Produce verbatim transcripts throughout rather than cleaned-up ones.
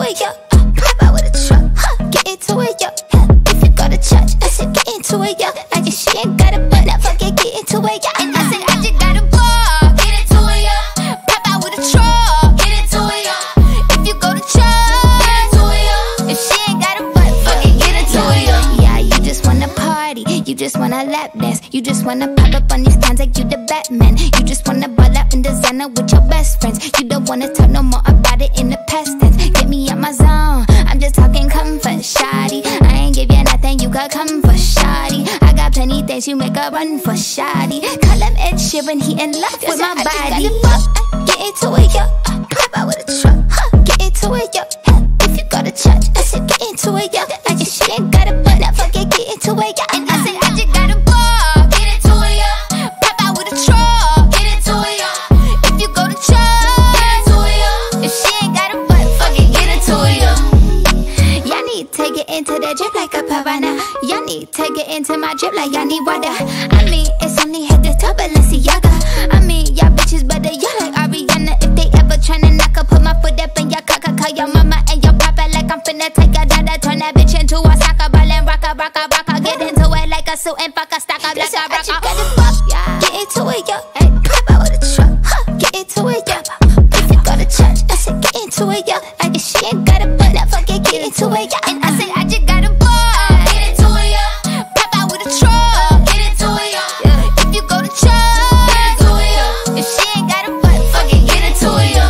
it, yeah. Uh, pop out with a truck, huh? Get into it, yeah. Uh, if you go to church, I said get into it, yeah. I guess she ain't got a butt, now fuck it, get into it, yeah. And I said I just got a ball, get into it, yeah. Pop out with a truck, get into it, yeah. If you go to church, get into it, yeah. If she ain't got a butt, fuck it, get into it, yeah. Yeah, you just wanna party, you just wanna lap dance, you just wanna pop up on these cans like you the Batman. You just wanna ball out in designer with your best friends. You don't wanna talk no more about it in the past tense. Get me out my zone, I'm just talking comfort, shawty. I ain't give you nothing, you could come for shawty. I got plenty things you make a run for shawty. Call him Ed Sheeran, he in love with my body. Get into it, yo, uh, pop out with a truck, huh? Get into it, yo, uh, if you go to church, I said get into it, yo. I guess she ain't got a butt, now fuck it, get into it, yo. And I said I just got a ball, get into it, yo. Pop out with a truck, get into it, yo. If you go to church, get into it, yo. If she ain't got a butt, fuck it, get into it, yo. Y'all need to get into the drip like a piranha. Y'all need to get into my drip like y'all need water. I mean, it's only head to toe, Balenciaga. I mean, y'all bitches better, y'all like Ariana. If they ever tryna knock up, put my foot up in your cock. Call your mama and your papa like I'm finna take a dada. Turn that bitch into a soccer ball and rock a, rock a, rock a. Get into it like a suit and fuck a stock up like a rock a. Get into it, yo. Hey, pop out with a truck, huh? Get into it, yo. If you go to church, I said get into it, yo. I guess she ain't got a butt, now fuck it, get into it, yo. And I said I just got a ball, get into it, yo. Pop out with a truck, get into it, yo. If you go to church, get into it, yo. If she ain't got a butt, fuck it, get into it, yo.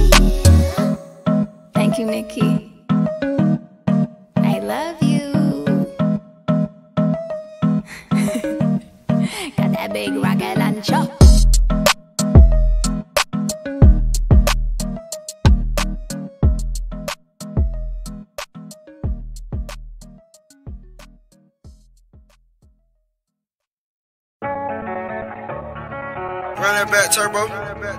Thank you, Nikki. I love you. Got that big rocket launcher. Run that back, turbo.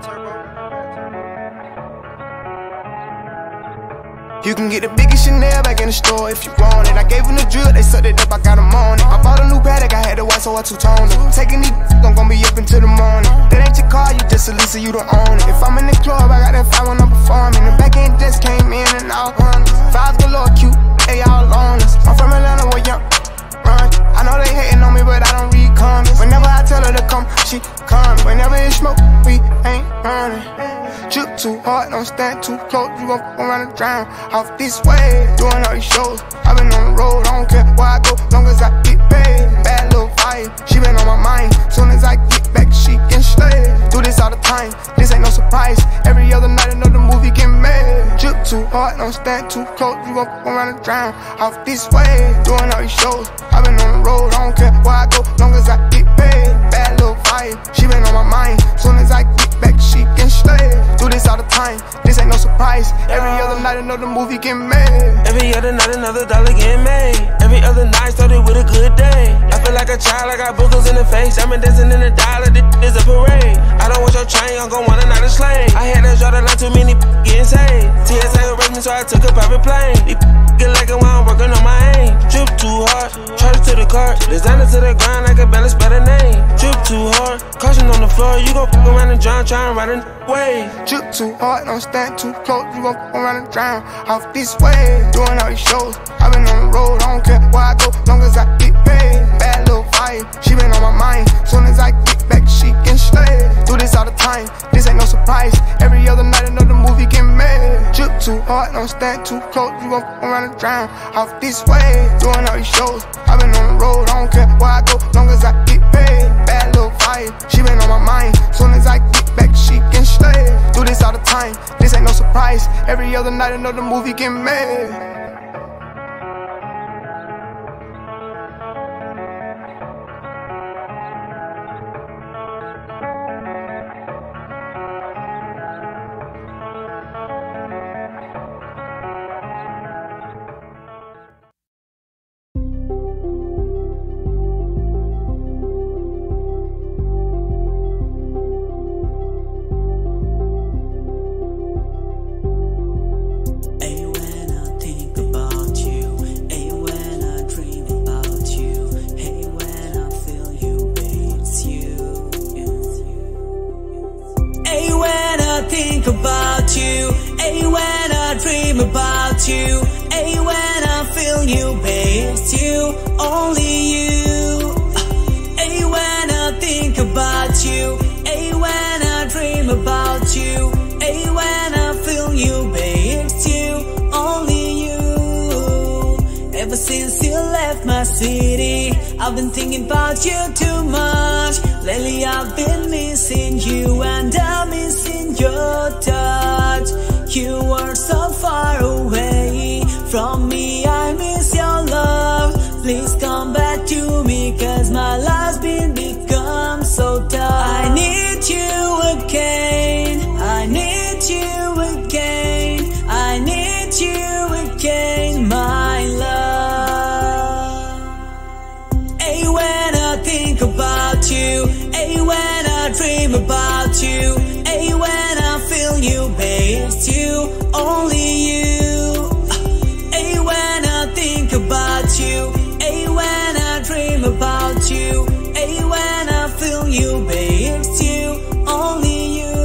You can get the biggest Chanel back in the store if you want it. I gave them the drill, they sucked it up, I got them on it. I bought a new Patek, I had to watch, so I two-toned it. Taking these, I'm gonna be up until the morning. That ain't your car, you just a Lisa, you don't own it. If I'm in the club, I got that five when I'm performing. The back end just came in and out. Fives galore, cute, they all loneless. I'm from Atlanta, where young run. I know they hating on me, but I don't read comments. Whenever I tell her to come, she come. Whenever it's smoke, we ain't running. Drip too hard, don't stand too close. You gon' f around and drown off this way. Doing all these shows, I been on the road. I don't care where I go, long as I get paid. Bad little vibe, she been on my mind. Soon as I get back, she can slay. Do this all the time, this ain't no surprise. Every other night another movie get made. Drip too hard, don't stand too close. You gon' f around and drown off this way. Doing all these shows, I been on the road. I don't care where I go, long as I get paid. Bad little vibe, she been on my mind. Soon as I get back, she can slay. Do this all the time, this ain't no surprise. Every other night another movie get made. Every other night another dollar get made. Every other night started with a good day. I feel like a child, I got boogers in the face. I'm dancing in the dollar, this is a parade. I don't want your chain, I'm gon' want another slave. I had to draw the line, too many getting saved. T S A arrested me, so I took a private plane. These get like it while I'm working on my aim. Drip too hard, charge to the cart. Designer to the ground, I can balance better name. Drip too hard, caution on the floor. You gon' f around and drown, try and ride a way. Drip too hard, don't stand too close. You gon' f around and drown off this way. Doing all these shows, I been on the road. I don't care where I go, long as I get paid. Bad little vibe, she been on my mind. Soon as I get back, she can slay. Do this all the time, this ain't no surprise. Every other night another movie get made. Drip too hard, don't stand too close. You gon' f around and drown off this way. Doing all these shows, I been on the road. I don't care where I go, long as I get paid. Bad little vibe, she been on my mind. Soon as I get back, she can slay. Do this all the time, this ain't no surprise. Every other night another movie get made. Hey, when I think you. Hey, when I feel you, babe, it's you, only you. Hey, when I think about you. Hey, when I dream about you. Hey, when I feel you, babe, it's you, only you. Ever since you left my city, I've been thinking about you too much. Lately I've been missing you, and I'm missing your touch. You were so far away from me, I miss your love. Please come back to me, cause my life's been become so tough. I need you again, I need you again, I need you again, my love. Hey, when I think about you. Hey, when I dream about you. Hey, when I feel you, babe, it's you, only you. Hey, when I think about you. Hey, when I dream about you. Hey, when I feel you, babe, it's you, only you.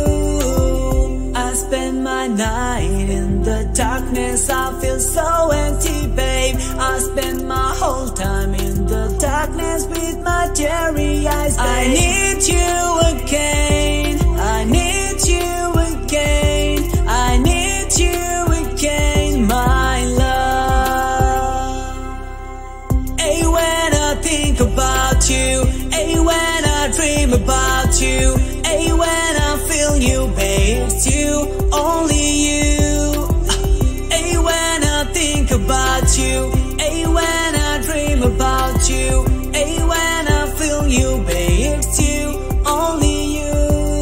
I spend my night in the darkness, I feel so empty, babe. I spend my whole time in the darkness with my teary eyes, babe. I need you again, I need you again, I need you again, my love. Hey, when I think about you. Hey, when I dream about you. Hey, when I feel you, babe, it's you, only you. Hey, when I think about you. Hey, when I dream about you. Hey, when I feel you, babe, it's you, only you.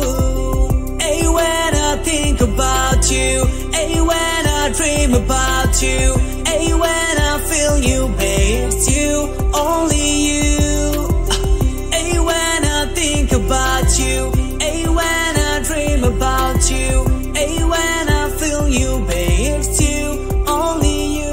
Hey, when I think about you. Hey, when I dream about you. Hey, when I feel you, babe, it's you, only you. Hey, when I think about you. Hey, when I dream about you. Hey, when I feel you, babe, it's you, only you.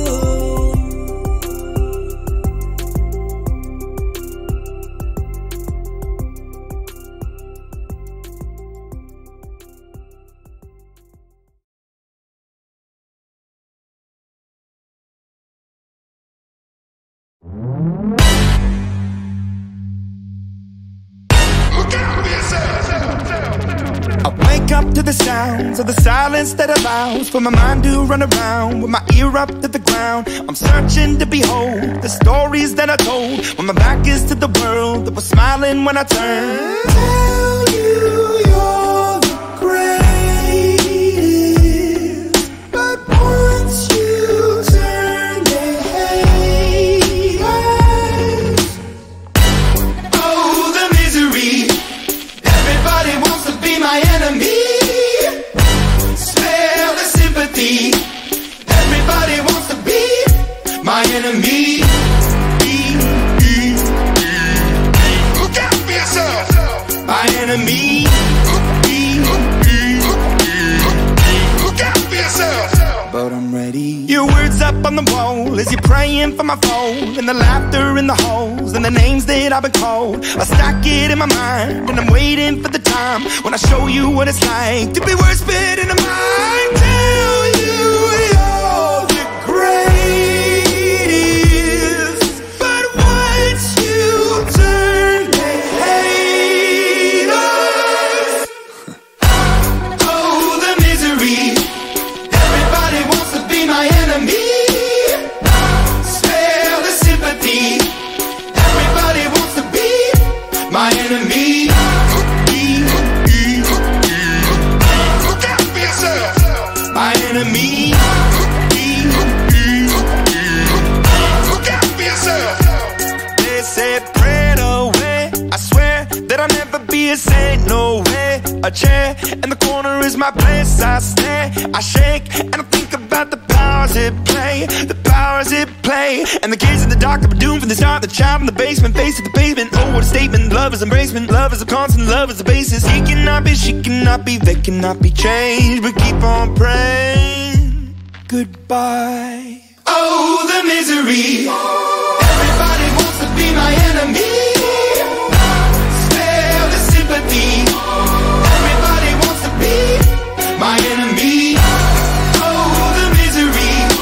I wake up to the sounds of the silence that allows for my mind to run around with my ear up to the ground. I'm searching to behold the stories that I told when my back is to the world that was smiling when I turned. Tell you you're the greatest, but once you turn, they hate us. Oh, the misery. Everybody wants to be my enemy. Spare the sympathy. Everybody wants to be my enemy. Look out for yourself. My enemy. Look out for yourself. But I'm ready. Your words up on the wall as you're praying for my phone, and the laughter in the halls, and the names that I've been called. I stack it in my mind, and I'm waiting for the time when I show you what it's like to be worse fit in a mind. Tell you you're the greatest, but once you turn, they hate us. Oh, the misery. Everybody wants to be my enemy. Spare the sympathy. Everybody wants to be my enemy. Look out for yourself. My enemy. Look out for yourself. They said pray away. I swear that I'll never be a saint. No way. A chair in the corner is my place. I stare, I shake, and I think about the powers it play, the powers it play. And the kids in the dark that were doomed from the start. The child in the basement, face to the pavement. Oh, what a statement. Love is embracement. Love is a constant. Love is the basis. He cannot be, she cannot be, they cannot be changed. But keep on praying. Goodbye. Oh, the misery. Everybody wants to be my enemy. Spare the sympathy. Everybody wants to be my enemy. Oh, the misery.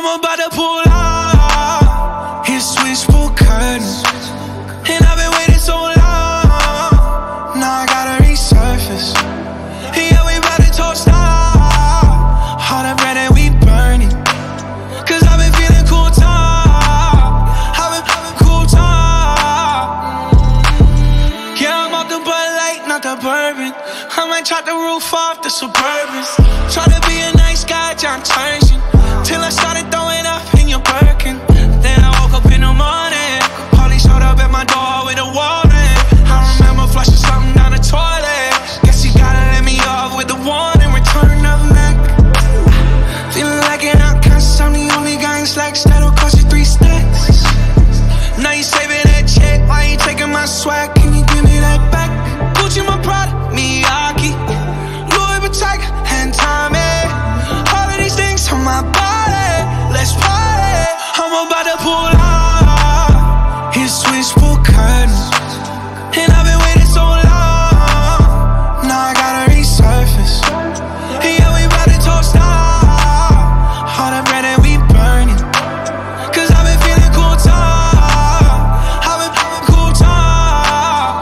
about to pull out. His switchboard curtains. And I've been waiting so long. Now I gotta resurface. Yeah, we about to toast out. All the bread that we burning. Cause I've been feeling cool time. I've been feeling cool time. Yeah, I'm off the Bud Light, not the bourbon. I might chop the roof off the Suburbans. Try to be a nice guy, John Turgeon. Till I started throwing up in your Birkin. Then I woke up in the morning. Police showed up at my door with a warrant. I remember flushing something down the toilet. Guess you gotta let me off with the warning. Return of Mac. Feeling like an outcast. I'm the only guy in slacks that'll cost you three stacks. Now you saving that check. Why you taking my swag? Can you give me that back? Gucci my product, Miyake, Louis Vuitton, and Tommy. All of these things on my body. Let's party. I'm about to pull out. His switchboard curtains. And I've been waiting so long. Now I gotta resurface. Yeah, we about to toast out. All the bread that we burning. Cause I've been feeling cool time. I've been feeling cool time.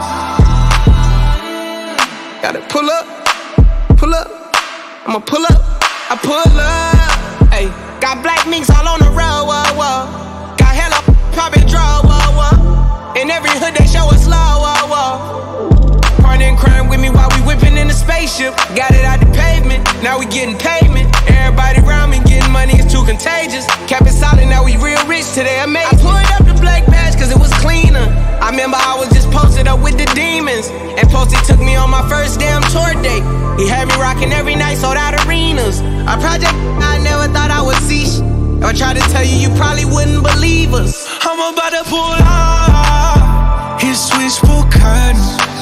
Gotta pull up, pull up. I'ma pull up, I pull up. Ayy, got black minks all on the road, whoa, whoa. Got hella poppin' draw, whoa, whoa. In every hood they show us love, whoa, whoa. Partner in crime with me while we whippin' in the spaceship. Got it out the pavement, now we getting payment. Everybody around me getting money, it's too contagious. Kept it solid, now we real rich today, amazing. I pulled up the black badge cause it was cleaner. I remember I was just posted up with the demons. And Posty took me on my first damn tour date. He had me rocking every night, sold out arenas. A project I never thought I would see. If I tried to tell you, you probably wouldn't believe us. I'm about to pull out. His switchboard curtains.